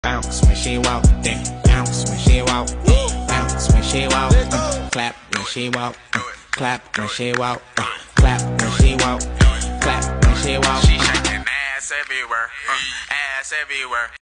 Bounce when she walk, then bounce when she walk, bounce when she walk, clap when she walk, clap when she walk, clap when she walk, clap when she walk. She shaking ass everywhere, ass everywhere.